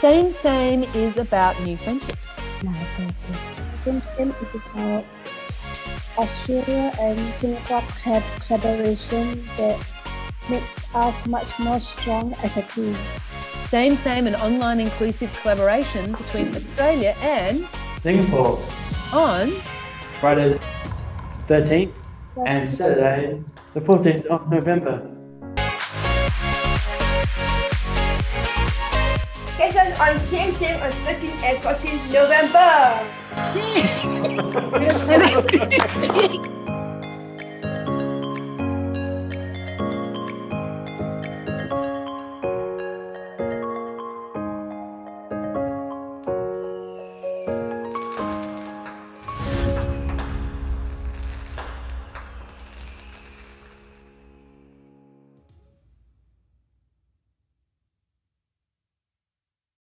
Same is about new friendships. Same is about Australia and Singapore collaboration that makes us much more strong as a team. Same an online inclusive collaboration between Australia and Singapore on Friday 13th and Saturday the 14th of November. Catch us on same on 13th and 14th November.